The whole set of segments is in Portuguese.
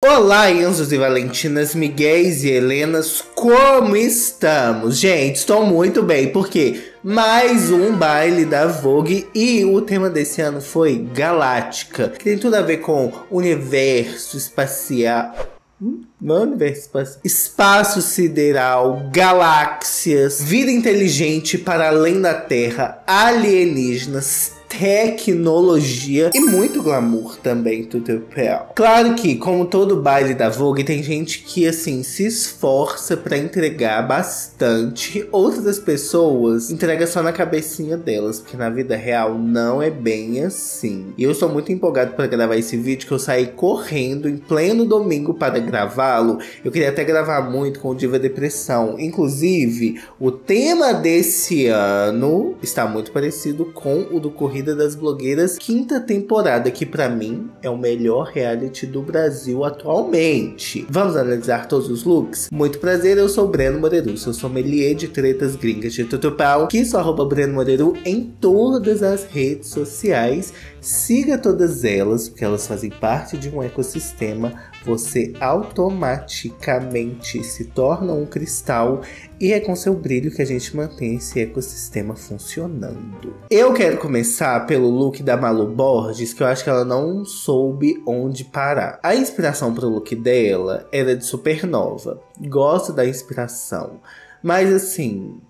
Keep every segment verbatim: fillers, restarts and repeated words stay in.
Olá, Enzos e Valentinas, Miguéis e Helenas, como estamos? Gente, estou muito bem, porque mais um baile da Vogue e o tema desse ano foi Galáctica, que tem tudo a ver com universo espacial... Hum? Não é universo espacial. Espaço sideral, galáxias, vida inteligente para além da Terra, alienígenas, tecnologia e muito glamour também, tudo real. Claro que, como todo baile da Vogue, tem gente que, assim, se esforça pra entregar bastante. Outras pessoas entregam só na cabecinha delas, porque na vida real não é bem assim. E eu estou muito empolgado para gravar esse vídeo, que eu saí correndo em pleno domingo para gravá-lo. Eu queria até gravar muito com o Diva Depressão. Inclusive, o tema desse ano está muito parecido com o do Corrida das Blogueiras, quinta temporada, que pra mim é o melhor reality do Brasil atualmente. Vamos analisar todos os looks? Muito prazer, eu sou o Breno Moreru, sou sommelier de tretas gringas de Tutupau, que sou arroba Breno Moreru em todas as redes sociais. Siga todas elas, porque elas fazem parte de um ecossistema. Você automaticamente se torna um cristal e é com seu brilho que a gente mantém esse ecossistema funcionando. Eu quero começar pelo look da Malu Borges, que eu acho que ela não soube onde parar. A inspiração pro look dela era de Supernova. Gosto da inspiração, mas assim...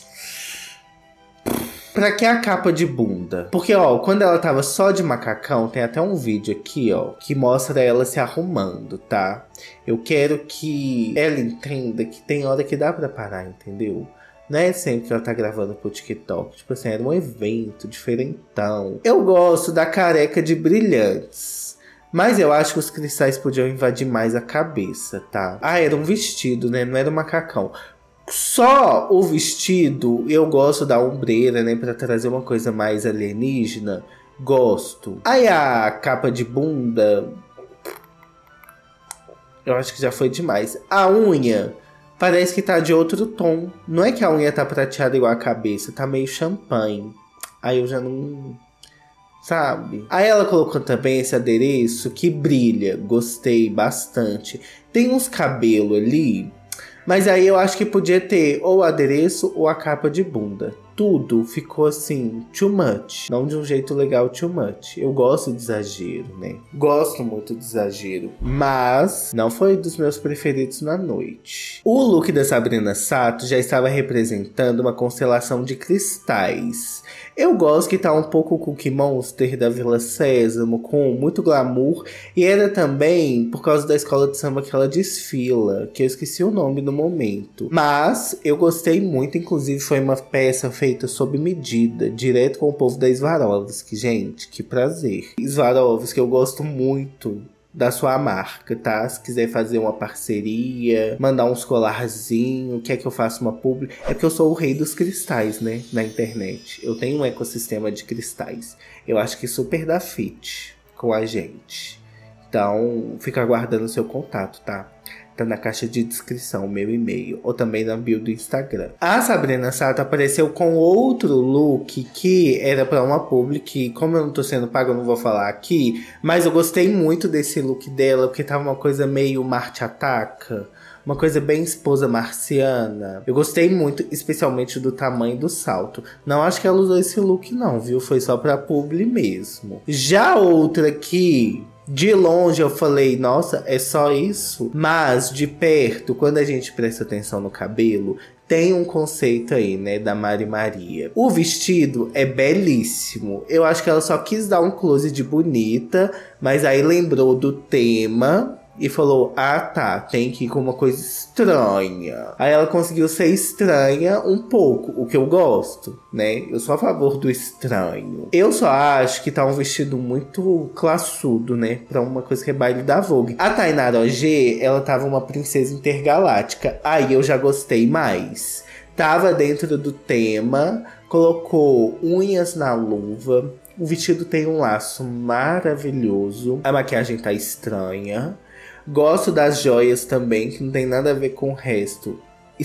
pra que a capa de bunda? Porque, ó, quando ela tava só de macacão, tem até um vídeo aqui, ó, que mostra ela se arrumando, tá? Eu quero que ela entenda que tem hora que dá pra parar, entendeu? Não é sempre que ela tá gravando pro TikTok. Tipo assim, era um evento diferentão. Eu gosto da careca de brilhantes, mas eu acho que os cristais podiam invadir mais a cabeça, tá? Ah, era um vestido, né? Não era um macacão. Só o vestido, eu gosto da ombreira, né, pra trazer uma coisa mais alienígena. Gosto. Aí a capa de bunda, eu acho que já foi demais. A unha parece que tá de outro tom. Não é que a unha tá prateada igual a cabeça, tá meio champanhe. Aí eu já não... sabe? Aí ela colocou também esse adereço que brilha. Gostei bastante. Tem uns cabelos ali... mas aí eu acho que podia ter ou o adereço ou a capa de bunda. Tudo ficou assim, too much. Não de um jeito legal, too much. Eu gosto de exagero, né? Gosto muito de exagero. Mas não foi dos meus preferidos na noite. O look da Sabrina Sato já estava representando uma constelação de cristais. Eu gosto que tá um pouco Cookie Monster da Vila Sésamo, com muito glamour. E era também por causa da escola de samba que ela desfila, que eu esqueci o nome no momento. Mas eu gostei muito, inclusive foi uma peça feita sob medida, direto com o povo da Swarovski. Gente, que prazer. Swarovski, eu gosto muito da sua marca, tá? Se quiser fazer uma parceria, mandar uns colarzinhos, quer que eu faça uma publi... É porque eu sou o rei dos cristais, né? Na internet. Eu tenho um ecossistema de cristais. Eu acho que super dá fit com a gente. Então, fica aguardando o seu contato, tá? Tá na caixa de descrição, meu e-mail, ou também na bio do Instagram. A Sabrina Sato apareceu com outro look que era pra uma publi, que como eu não tô sendo paga, eu não vou falar aqui, mas eu gostei muito desse look dela, porque tava uma coisa meio Marte Ataca, uma coisa bem esposa marciana. Eu gostei muito, especialmente do tamanho do salto. Não acho que ela usou esse look não, viu? Foi só pra publi mesmo. Já outra aqui... de longe eu falei, nossa, é só isso? Mas de perto, quando a gente presta atenção no cabelo, tem um conceito aí, né, da Mari Maria. O vestido é belíssimo. Eu acho que ela só quis dar um close de bonita, mas aí lembrou do tema... e falou, ah tá, tem que ir com uma coisa estranha. Aí ela conseguiu ser estranha um pouco, o que eu gosto, né? Eu sou a favor do estranho. Eu só acho que tá um vestido muito classudo, né? Pra uma coisa que é baile da Vogue. A Tainara O G, ela tava uma princesa intergaláctica. Aí eu já gostei mais. Tava dentro do tema, colocou unhas na luva. O vestido tem um laço maravilhoso. A maquiagem tá estranha. Gosto das joias também, que não tem nada a ver com o resto.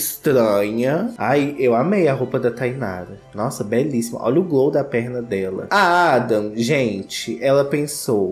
Estranha. Ai, eu amei a roupa da Tainara. Nossa, belíssima. Olha o glow da perna dela. A Adam, gente, ela pensou...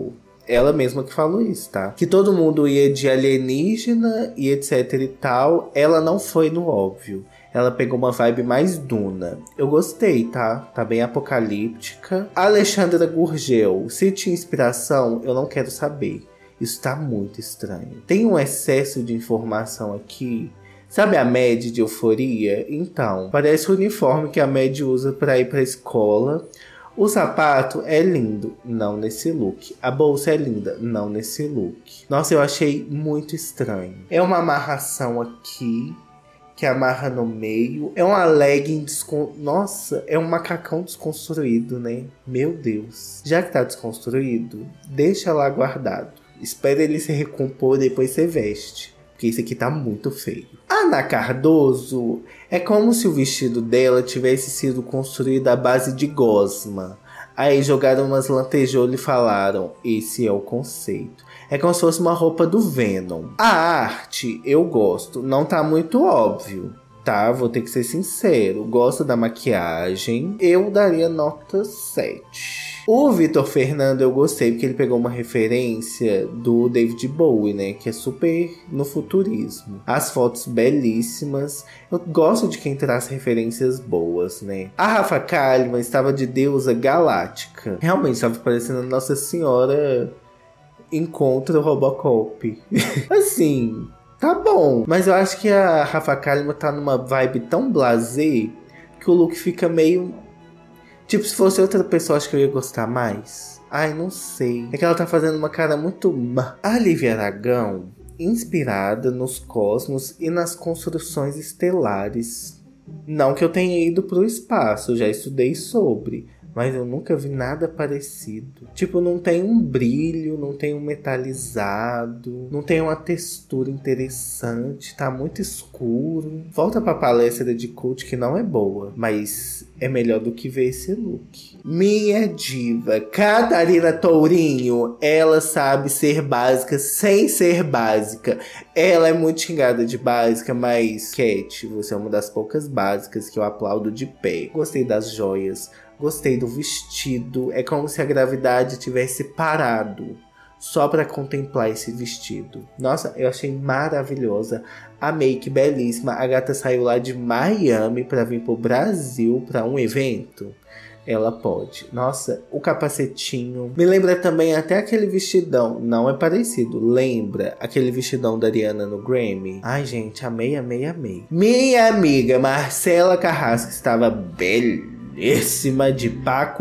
ela mesma que falou isso, tá? Que todo mundo ia de alienígena e etc e tal. Ela não foi no óbvio. Ela pegou uma vibe mais Duna. Eu gostei, tá? Tá bem apocalíptica. Alexandra Gurgel. Se tinha inspiração, eu não quero saber. Isso tá muito estranho. Tem um excesso de informação aqui. Sabe a Mad de Euforia? Então, parece o uniforme que a Mad usa pra ir pra escola. O sapato é lindo, não nesse look. A bolsa é linda, não nesse look. Nossa, eu achei muito estranho. É uma amarração aqui, que amarra no meio. É uma legging descon... Nossa, é um macacão desconstruído, né? Meu Deus. Já que tá desconstruído, deixa lá guardado. Espera ele se recompor, depois você veste. Porque isso aqui tá muito feio. A Ana Cardoso é como se o vestido dela tivesse sido construído à base de gosma. Aí jogaram umas lantejoulas e falaram, esse é o conceito. É como se fosse uma roupa do Venom. A arte eu gosto, não tá muito óbvio, tá? Vou ter que ser sincero. Gosto da maquiagem, eu daria nota sete. O Vitor Fernando eu gostei porque ele pegou uma referência do David Bowie, né? Que é super no futurismo. As fotos belíssimas. Eu gosto de quem traz referências boas, né? A Rafa Kalimann estava de deusa galáctica. Realmente estava parecendo Nossa Senhora encontra o Robocop. Assim, tá bom. Mas eu acho que a Rafa Kalimann tá numa vibe tão blasé que o look fica meio... Tipo, se fosse outra pessoa, acho que eu ia gostar mais. Ai, não sei. É que ela tá fazendo uma cara muito má. A Lívia Aragão, inspirada nos cosmos e nas construções estelares. Não que eu tenha ido pro espaço, eu já estudei sobre. Mas eu nunca vi nada parecido. Tipo, não tem um brilho, não tem um metalizado, não tem uma textura interessante, tá muito escuro. Volta pra palestra de Cult, que não é boa, mas é melhor do que ver esse look. Minha diva, Catarina Tourinho, ela sabe ser básica sem ser básica. Ela é muito xingada de básica, mas, Cat, você é uma das poucas básicas que eu aplaudo de pé. Gostei das joias. Gostei do vestido. É como se a gravidade tivesse parado só pra contemplar esse vestido. Nossa, eu achei maravilhosa. A make belíssima. A gata saiu lá de Miami pra vir pro Brasil pra um evento. Ela pode. Nossa, o capacetinho. Me lembra também até aquele vestidão. Não é parecido. Lembra aquele vestidão da Ariana no Grammy? Ai, gente, amei, amei, amei. Minha amiga Marcela Carrasco estava belíssima. Belíssima de Paco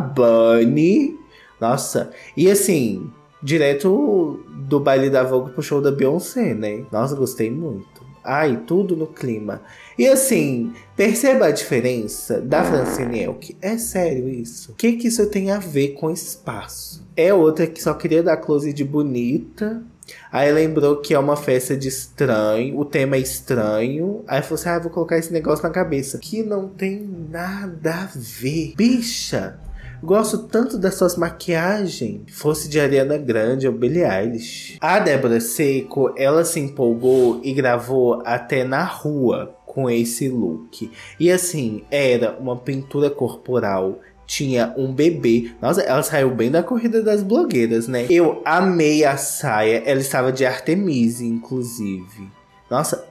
Rabanne. Nossa. E assim, direto do baile da Vogue pro show da Beyoncé, né? Nossa, gostei muito. Ai, tudo no clima. E assim, perceba a diferença da Francine Elk. É sério isso? O que que isso tem a ver com espaço? É outra que só queria dar close de bonita. Aí lembrou que é uma festa de estranho, o tema é estranho. Aí falou assim, ah, vou colocar esse negócio na cabeça. Que não tem nada a ver. Bicha, gosto tanto das suas maquiagens. Fosse de Ariana Grande ou Billie Eilish. A Débora Seco, ela se empolgou e gravou até na rua com esse look. E assim, era uma pintura corporal. Tinha um bebê. Nossa, ela saiu bem da corrida das blogueiras, né? Eu amei a saia. Ela estava de Artemisia, inclusive. Nossa,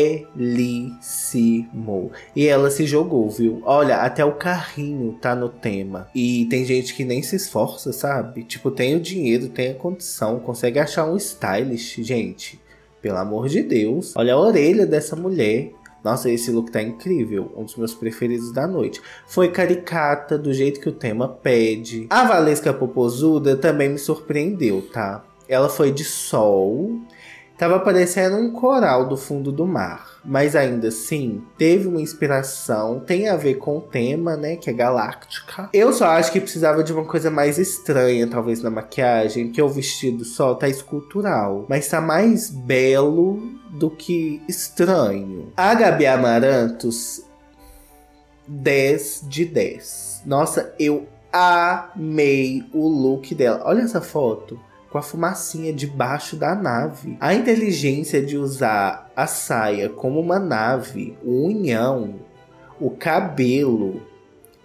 belíssimo. E ela se jogou, viu? Olha, até o carrinho tá no tema. E tem gente que nem se esforça, sabe? Tipo, tem o dinheiro, tem a condição, consegue achar um stylist. Gente, pelo amor de Deus. Olha a orelha dessa mulher. Nossa, esse look tá incrível. Um dos meus preferidos da noite. Foi caricata, do jeito que o tema pede. A Valesca Popozuda também me surpreendeu, tá? Ela foi de sol. Tava parecendo um coral do fundo do mar. Mas ainda assim, teve uma inspiração. Tem a ver com o tema, né? Que é galáctica. Eu só acho que precisava de uma coisa mais estranha, talvez, na maquiagem. Que o vestido só tá escultural. Mas tá mais belo do que estranho. A Gabi Amarantos, dez de dez. Nossa, eu amei o look dela. Olha essa foto. Com a fumacinha debaixo da nave. A inteligência de usar a saia como uma nave, o unhão, o cabelo.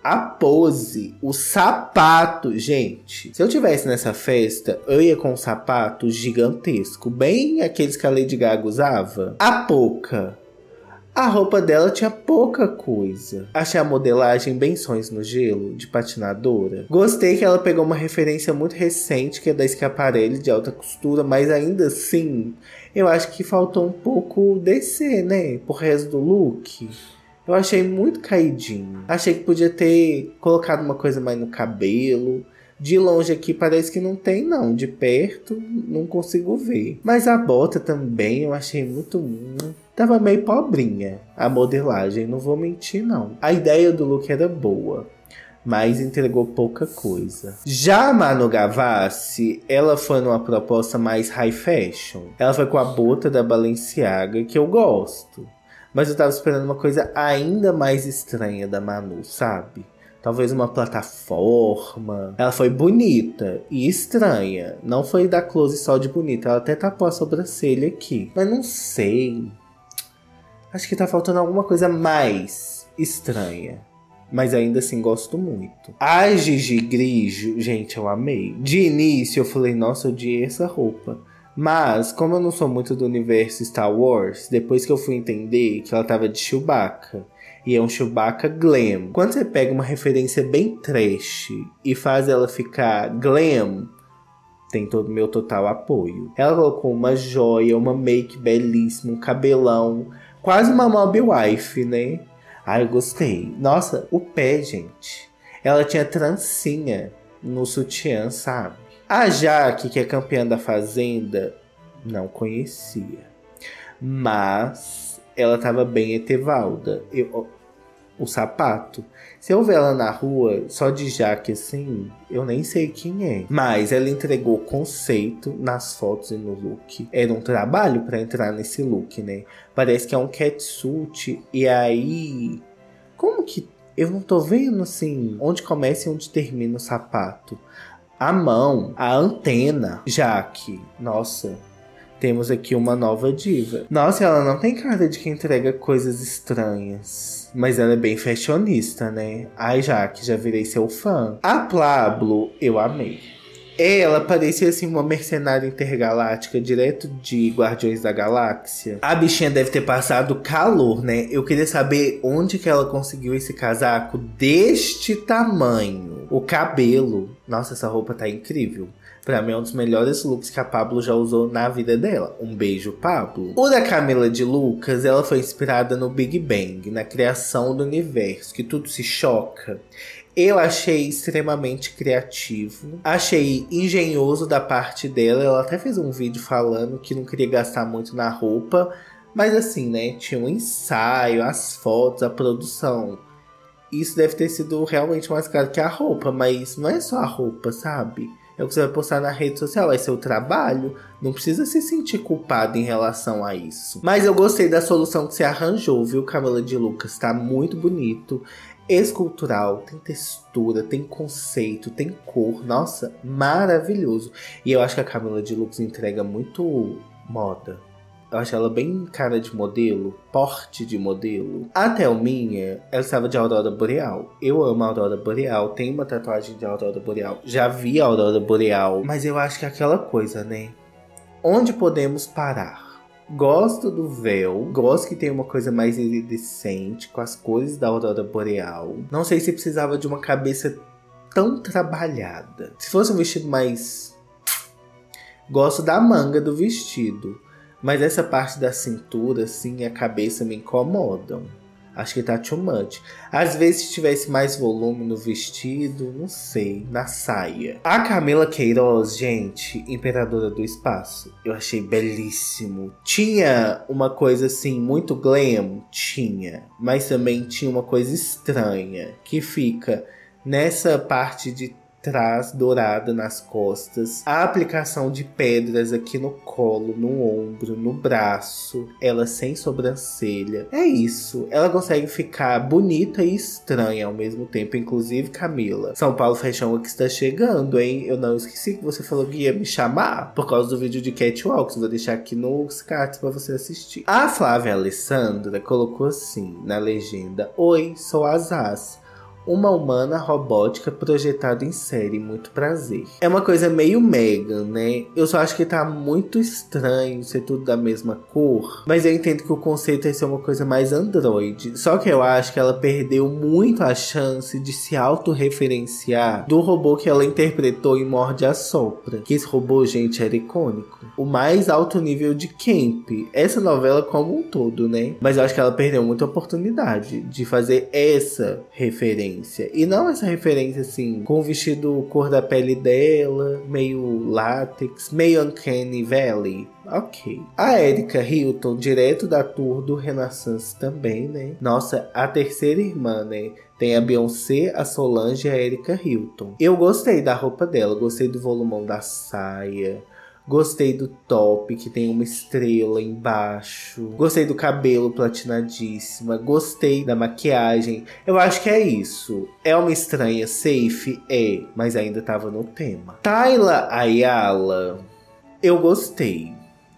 a pose, o sapato. Gente, se eu tivesse nessa festa, eu ia com um sapato gigantesco, bem aqueles que a Lady Gaga usava. A Poca, a roupa dela tinha pouca coisa. Achei a modelagem bem Sonhos no Gelo, de patinadora. Gostei que ela pegou uma referência muito recente, que é da Schiaparelli, de alta costura, mas ainda assim, eu acho que faltou um pouco descer, né, pro resto do look. Eu achei muito caidinho. Achei que podia ter colocado uma coisa mais no cabelo. De longe aqui parece que não tem, não. De perto, não consigo ver. Mas a bota também eu achei muito... Tava meio pobrinha a modelagem, não vou mentir, não. A ideia do look era boa, mas entregou pouca coisa. Já a Manu Gavassi, ela foi numa proposta mais high fashion. Ela foi com a bota da Balenciaga, que eu gosto. Mas eu tava esperando uma coisa ainda mais estranha da Manu, sabe? Talvez uma plataforma. Ela foi bonita e estranha. Não foi dar close só de bonita. Ela até tapou a sobrancelha aqui. Mas não sei. Acho que tá faltando alguma coisa mais estranha. Mas ainda assim gosto muito. A Gigi Grigio, gente, eu amei. De início eu falei, nossa, eu odiei essa roupa. Mas, como eu não sou muito do universo Star Wars, depois que eu fui entender que ela tava de Chewbacca, e é um Chewbacca glam. Quando você pega uma referência bem trash e faz ela ficar glam, tem todo o meu total apoio. Ela colocou uma joia, uma make belíssima, um cabelão, quase uma mob wife, né? Ai, eu gostei. Nossa, o pé, gente. Ela tinha trancinha no sutiã, sabe? A Jaque, que é campeã da Fazenda, não conhecia. Mas ela tava bem etevalda. Eu, o sapato. Se eu ver ela na rua, só de Jaque assim, eu nem sei quem é. Mas ela entregou conceito nas fotos e no look. Era um trabalho pra entrar nesse look, né? Parece que é um catsuit. E aí... Como que... Eu não tô vendo, assim, onde começa e onde termina o sapato. A mão, a antena, Jaque, nossa, temos aqui uma nova diva. Nossa, ela não tem cara de que entrega coisas estranhas, mas ela é bem fashionista, né? Ai, Jaque, já virei seu fã. A Pablo, eu amei. Ela parecia assim uma mercenária intergaláctica, direto de Guardiões da Galáxia. A bichinha deve ter passado calor, né? Eu queria saber onde que ela conseguiu esse casaco deste tamanho. O cabelo. Nossa, essa roupa tá incrível. Pra mim é um dos melhores looks que a Pablo já usou na vida dela. Um beijo, Pablo. O da Camila de Lucas, ela foi inspirada no Big Bang, na criação do universo, que tudo se choca. Eu achei extremamente criativo. Achei engenhoso da parte dela. Ela até fez um vídeo falando que não queria gastar muito na roupa. Mas assim, né? Tinha um ensaio, as fotos, a produção. Isso deve ter sido realmente mais caro que a roupa. Mas não é só a roupa, sabe? É o que você vai postar na rede social. É seu trabalho. Não precisa se sentir culpado em relação a isso. Mas eu gostei da solução que você arranjou, viu, Camila de Lucas? Tá muito bonito. Escultural, tem textura, tem conceito, tem cor. Nossa, maravilhoso. E eu acho que a Camila de Lucas entrega muito moda. Eu acho ela bem cara de modelo, porte de modelo. A Thelminha, ela estava de Aurora Boreal. Eu amo a Aurora Boreal, tenho uma tatuagem de Aurora Boreal. Já vi a Aurora Boreal, mas eu acho que é aquela coisa, né? Onde podemos parar? Gosto do véu, gosto que tem uma coisa mais iridescente, com as cores da Aurora Boreal. Não sei se precisava de uma cabeça tão trabalhada. Se fosse um vestido mais... Gosto da manga do vestido, mas essa parte da cintura, assim, a cabeça me incomodam. Acho que tá too much. Às vezes, se tivesse mais volume no vestido, não sei, na saia. A Camila Queiroz, gente, Imperadora do Espaço, eu achei belíssimo. Tinha uma coisa assim, muito glam? Tinha. Mas também tinha uma coisa estranha, que fica nessa parte de trás, dourada nas costas. A aplicação de pedras aqui no colo, no ombro, no braço. Ela sem sobrancelha. É isso. Ela consegue ficar bonita e estranha ao mesmo tempo. Inclusive, Camila, São Paulo Fashion Week está chegando, hein? Eu não esqueci que você falou que ia me chamar por causa do vídeo de Catwalks. Vou deixar aqui nos cards para você assistir. A Flávia Alessandra colocou assim na legenda: Oi, sou a Zaz. uma humana robótica projetada em série, muito prazer. É uma coisa meio Megan, né? Eu só acho que tá muito estranho ser tudo da mesma cor, mas eu entendo que o conceito é ser uma coisa mais android. Só que eu acho que ela perdeu muito a chance de se autorreferenciar do robô que ela interpretou em Morde a Sopra. Que esse robô, gente, era icônico. O mais alto nível de camp. Essa novela como um todo, né? Mas eu acho que ela perdeu muita oportunidade de fazer essa referência. E não essa referência assim, com o vestido cor da pele dela, meio látex, meio Uncanny Valley. Ok. A Erika Hilton, direto da tour do Renaissance também, né? Nossa, a terceira irmã, né? Tem a Beyoncé, a Solange e a Erika Hilton. Eu gostei da roupa dela, gostei do volumão da saia. Gostei do top, que tem uma estrela embaixo. Gostei do cabelo platinadíssima. Gostei da maquiagem. Eu acho que é isso. É uma estranha safe? É, mas ainda tava no tema. Tayla Ayala, eu gostei.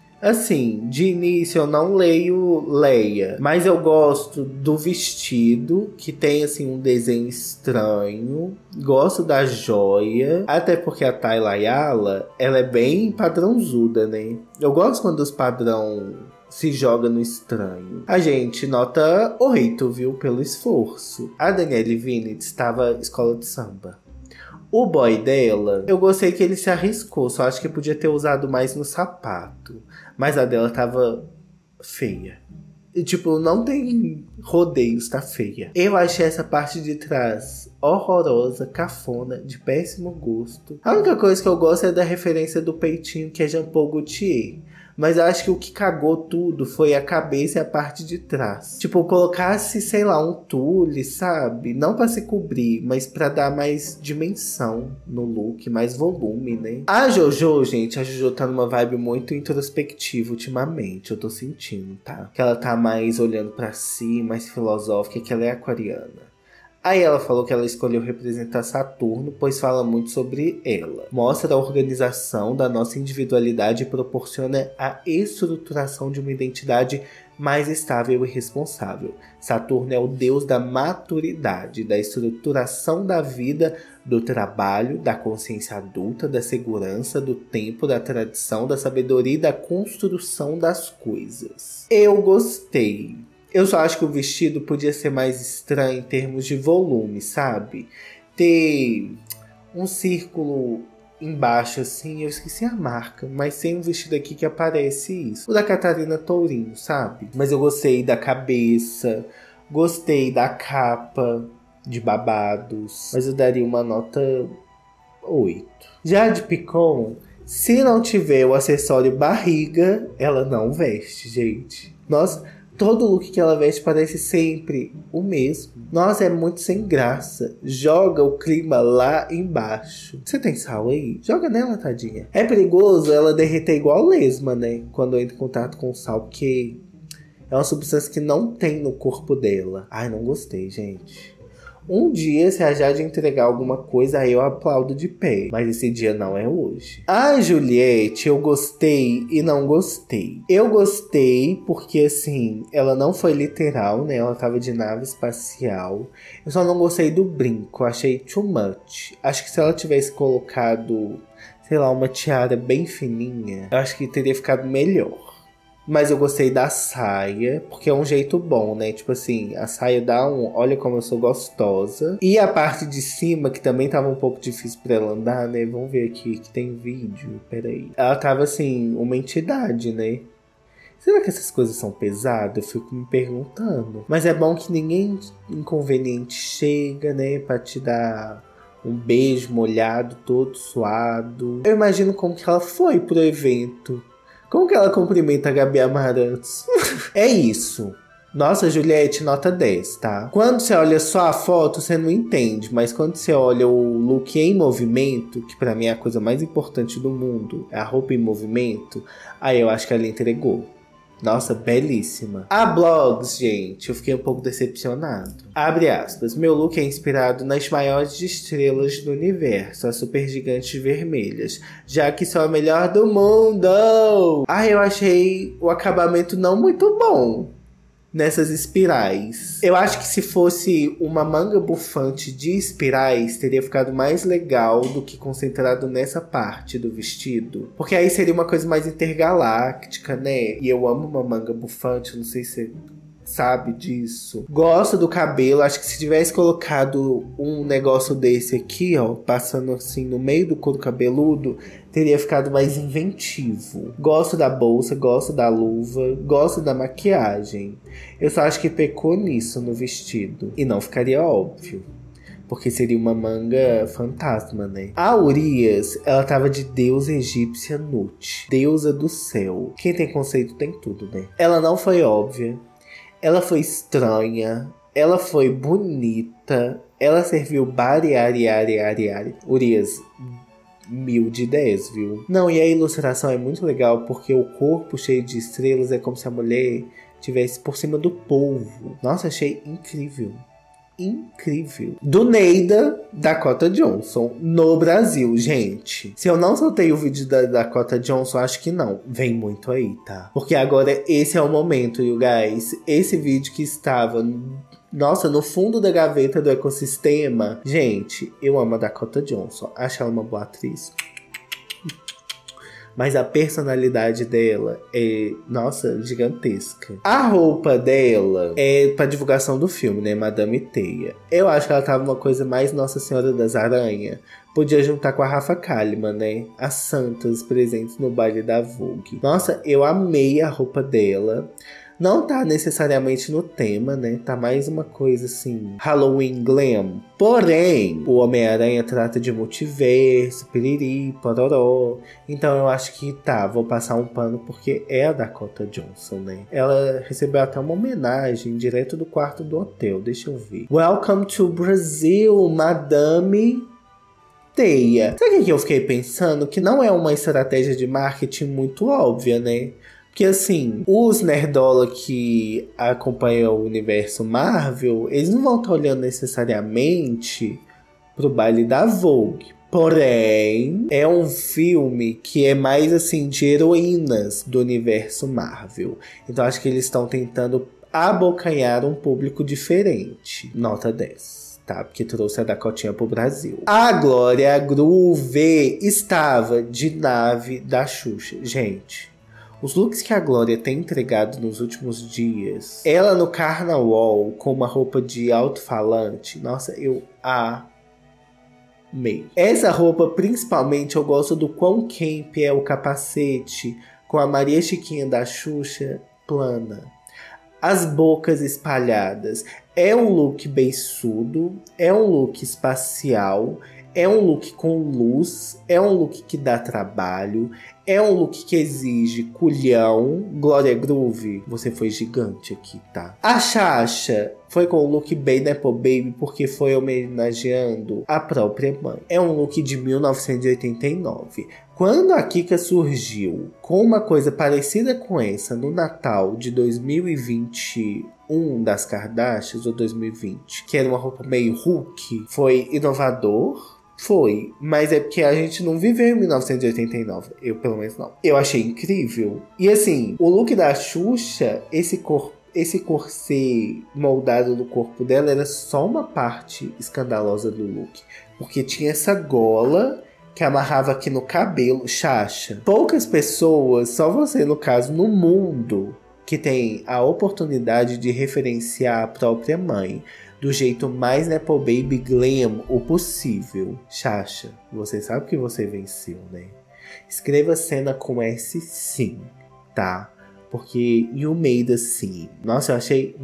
Assim, de início eu não leio Leia, mas eu gosto do vestido, que tem assim um desenho estranho. Gosto da joia, até porque a Tayla Ayala, ela é bem padrãozuda, né? Eu gosto quando os padrão se joga no estranho. A gente nota oito, viu, pelo esforço. A Danielle Vinitz estava escola de samba. O boy dela, eu gostei que ele se arriscou, só acho que podia ter usado mais no sapato. Mas a dela tava feia. E, tipo, não tem rodeios, tá feia. Eu achei essa parte de trás horrorosa, cafona, de péssimo gosto. A única coisa que eu gosto é da referência do peitinho, que é Jean Paul Gaultier. Mas eu acho que o que cagou tudo foi a cabeça e a parte de trás. Tipo, colocasse, sei lá, um tule, sabe? Não pra se cobrir, mas pra dar mais dimensão no look, mais volume, né? A Jojo, gente, a Jojo tá numa vibe muito introspectiva ultimamente, eu tô sentindo, tá? Que ela tá mais olhando pra si, mais filosófica, que ela é aquariana. Aí ela falou que ela escolheu representar Saturno, pois fala muito sobre ela. Mostra a organização da nossa individualidade e proporciona a estruturação de uma identidade mais estável e responsável. Saturno é o deus da maturidade, da estruturação da vida, do trabalho, da consciência adulta, da segurança, do tempo, da tradição, da sabedoria e da construção das coisas. Eu gostei. Eu só acho que o vestido podia ser mais estranho em termos de volume, sabe? Ter um círculo embaixo assim, eu esqueci a marca, mas tem um vestido aqui que aparece isso. O da Catarina Tourinho, sabe? Mas eu gostei da cabeça, gostei da capa de babados, mas eu daria uma nota oito. Já a de Picon, se não tiver o acessório barriga, ela não veste, gente. Nossa... Todo look que ela veste parece sempre o mesmo. Nossa, é muito sem graça. Joga o clima lá embaixo. Você tem sal aí? Joga nela, tadinha. É perigoso ela derreter igual lesma, né? Quando entra em contato com o sal. Porque é uma substância que não tem no corpo dela. Ai, não gostei, gente. Um dia, se a Jade entregar alguma coisa, aí eu aplaudo de pé. Mas esse dia não é hoje. A Juliette, eu gostei e não gostei. Eu gostei porque, assim, ela não foi literal, né? Ela tava de nave espacial. Eu só não gostei do brinco. Achei too much. Acho que se ela tivesse colocado, sei lá, uma tiara bem fininha, eu acho que teria ficado melhor. Mas eu gostei da saia, porque é um jeito bom, né? Tipo assim, a saia dá um... Olha como eu sou gostosa. E a parte de cima, que também tava um pouco difícil pra ela andar, né? Vamos ver aqui, que tem vídeo. Peraí. Ela tava assim, uma entidade, né? Será que essas coisas são pesadas? Eu fico me perguntando. Mas é bom que ninguém inconveniente chega, né? Pra te dar um beijo molhado, todo suado. Eu imagino como que ela foi pro evento. Como que ela cumprimenta a Gabi Amarantos? É isso. Nossa, Juliette, nota dez, tá? Quando você olha só a foto, você não entende. Mas quando você olha o look em movimento, que pra mim é a coisa mais importante do mundo, é a roupa em movimento, aí eu acho que ela entregou. Nossa, belíssima. A Blogs, gente, eu fiquei um pouco decepcionado. Abre aspas. Meu look é inspirado nas maiores estrelas do universo, as supergigantes vermelhas, já que sou a melhor do mundo. Ah, eu achei o acabamento não muito bom. nessas espirais. Eu acho que se fosse uma manga bufante de espirais, teria ficado mais legal do que concentrado nessa parte do vestido. Porque aí seria uma coisa mais intergaláctica, né? E eu amo uma manga bufante, não sei se você sabe disso. Gosto do cabelo, acho que se tivesse colocado um negócio desse aqui, ó, passando assim no meio do couro cabeludo, teria ficado mais inventivo. Gosto da bolsa, gosto da luva, gosto da maquiagem. Eu só acho que pecou nisso no vestido. E não ficaria óbvio, porque seria uma manga fantasma, né? A Urias, ela tava de deusa egípcia Nut, deusa do céu. Quem tem conceito tem tudo, né? Ela não foi óbvia. Ela foi estranha, ela foi bonita, ela serviu bari, ari, ari, ari, ari. Urias, mil de dez, viu? Não, e a ilustração é muito legal, porque o corpo cheio de estrelas é como se a mulher estivesse por cima do polvo. Nossa, achei incrível. Incrível. Do Neida, Dakota Johnson, no Brasil, gente. Se eu não soltei o vídeo da Dakota Johnson, acho que não. Vem muito aí, tá? Porque agora esse é o momento, you guys. Esse vídeo que estava, nossa, no fundo da gaveta do ecossistema. Gente, eu amo a Dakota Johnson. Acho ela uma boa atriz. Mas a personalidade dela é, nossa, gigantesca. A roupa dela é pra divulgação do filme, né? Madame Teia. Eu acho que ela tava uma coisa mais Nossa Senhora das Aranhas. Podia juntar com a Rafa Kalimann, né? As santas presentes no baile da Vogue. Nossa, eu amei a roupa dela. Não tá necessariamente no tema, né? Tá mais uma coisa assim, Halloween glam. Porém, o Homem-Aranha trata de multiverso, piriri, pororó. Então eu acho que tá, vou passar um pano porque é a Dakota Johnson, né? Ela recebeu até uma homenagem direto do quarto do hotel, deixa eu ver. Welcome to Brazil, Madame Teia. Sabe o que eu fiquei pensando? Que não é uma estratégia de marketing muito óbvia, né? Porque assim, os nerdola que acompanham o universo Marvel, eles não vão estar olhando necessariamente pro baile da Vogue. Porém, é um filme que é mais assim de heroínas do universo Marvel. Então acho que eles estão tentando abocanhar um público diferente. Nota dez. Tá, porque trouxe a Dakotinha pro Brasil. A Glória Groove estava de nave da Xuxa. Gente, os looks que a Glória tem entregado nos últimos dias. Ela no carnaval com uma roupa de alto-falante. Nossa, eu amei. Essa roupa, principalmente, eu gosto do quão camp é o capacete com a Maria Chiquinha da Xuxa plana. As bocas espalhadas. É um look beiçudo. É um look espacial. É um look com luz, é um look que dá trabalho, é um look que exige culhão. Glória Groove, você foi gigante aqui, tá? A Xaxa foi com um look bem Nepo Baby porque foi homenageando a própria mãe. É um look de mil novecentos e oitenta e nove. Quando a Kika surgiu com uma coisa parecida com essa no Natal de dois mil e vinte e um das Kardashians, ou dois mil e vinte, que era uma roupa meio Hulk, foi inovador. Foi, mas é porque a gente não viveu em mil novecentos e oitenta e nove. Eu, pelo menos, não. Eu achei incrível. E assim, o look da Xuxa, esse corpo, esse corset moldado no corpo dela era só uma parte escandalosa do look. Porque tinha essa gola que amarrava aqui no cabelo. Xaxa, poucas pessoas, só você no caso, no mundo, que tem a oportunidade de referenciar a própria mãe do jeito mais Nepo Baby glam o possível. Xaxa, você sabe que você venceu, né? Escreva cena com S sim, tá? Porque You Made a Sim. Nossa, eu achei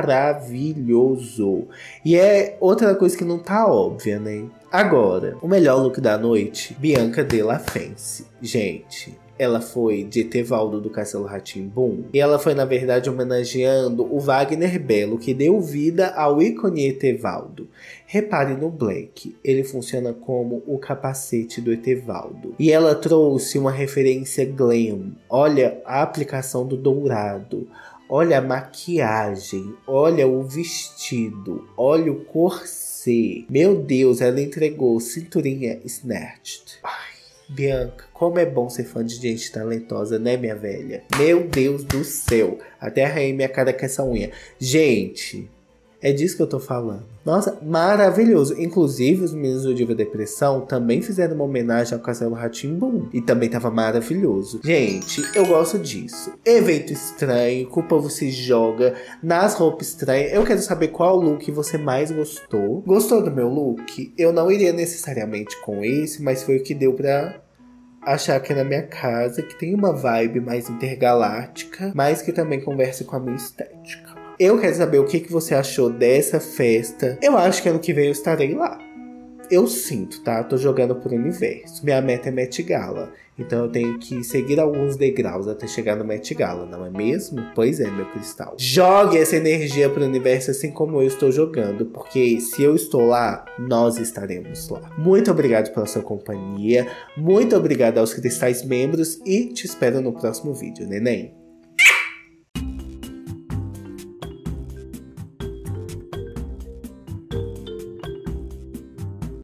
maravilhoso. E é outra coisa que não tá óbvia, né? Agora, o melhor look da noite, Bianca Della Fence. Gente, ela foi de Etevaldo do Castelo Rá-Tim-Bum. E ela foi, na verdade, homenageando o Wagner Belo, que deu vida ao ícone Etevaldo. Repare no Black, ele funciona como o capacete do Etevaldo. E ela trouxe uma referência glam. Olha a aplicação do dourado. Olha a maquiagem. Olha o vestido. Olha o corset. Meu Deus, ela entregou cinturinha snatched. Ai. Bianca, como é bom ser fã de gente talentosa, né, minha velha? Meu Deus do céu. Até arranhei minha cara com essa unha. Gente, é disso que eu tô falando. Nossa, maravilhoso. Inclusive, os meninos do Diva Depressão também fizeram uma homenagem ao Castelo Rá-Tim-Bum. E também tava maravilhoso. Gente, eu gosto disso. Evento estranho, que o povo se joga nas roupas estranhas. Eu quero saber qual look você mais gostou. Gostou do meu look? Eu não iria necessariamente com esse, mas foi o que deu pra achar aqui na minha casa, que tem uma vibe mais intergaláctica, mas que também conversa com a minha estética. Eu quero saber o que, que você achou dessa festa. Eu acho que ano que vem eu estarei lá. Eu sinto, tá? Tô jogando pro universo. Minha meta é Met Gala. Então eu tenho que seguir alguns degraus até chegar no Met Gala, não é mesmo? Pois é, meu cristal. Jogue essa energia pro universo assim como eu estou jogando. Porque se eu estou lá, nós estaremos lá. Muito obrigado pela sua companhia. Muito obrigado aos cristais membros. E te espero no próximo vídeo, neném.